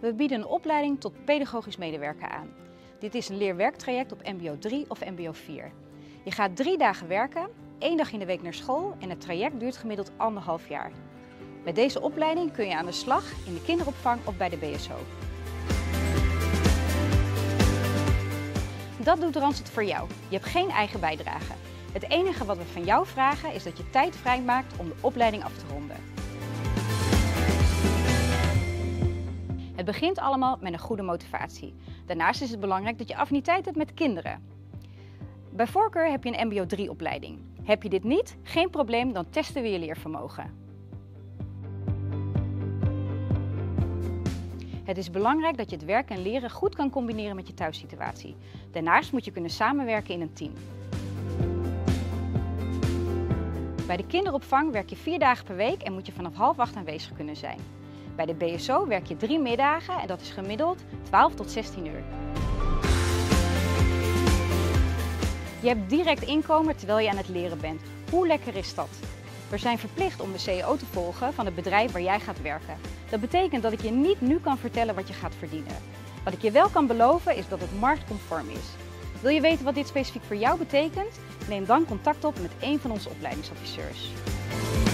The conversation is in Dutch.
We bieden een opleiding tot pedagogisch medewerker aan. Dit is een leerwerktraject op mbo 3 of mbo 4. Je gaat 3 dagen werken, 1 dag in de week naar school en het traject duurt gemiddeld 1,5 jaar. Met deze opleiding kun je aan de slag in de kinderopvang of bij de BSO. Dat doet Randstad voor jou. Je hebt geen eigen bijdrage. Het enige wat we van jou vragen is dat je tijd vrijmaakt om de opleiding af te ronden. Het begint allemaal met een goede motivatie. Daarnaast is het belangrijk dat je affiniteit hebt met kinderen. Bij voorkeur heb je een mbo 3 opleiding. Heb je dit niet? Geen probleem, dan testen we je leervermogen. Het is belangrijk dat je het werken en leren goed kan combineren met je thuissituatie. Daarnaast moet je kunnen samenwerken in een team. Bij de kinderopvang werk je 4 dagen per week en moet je vanaf 7:30 aanwezig kunnen zijn. Bij de BSO werk je 3 middagen en dat is gemiddeld 12 tot 16 uur. Je hebt direct inkomen terwijl je aan het leren bent. Hoe lekker is dat? We zijn verplicht om de CEO te volgen van het bedrijf waar jij gaat werken. Dat betekent dat ik je niet nu kan vertellen wat je gaat verdienen. Wat ik je wel kan beloven is dat het marktconform is. Wil je weten wat dit specifiek voor jou betekent? Neem dan contact op met een van onze opleidingsadviseurs.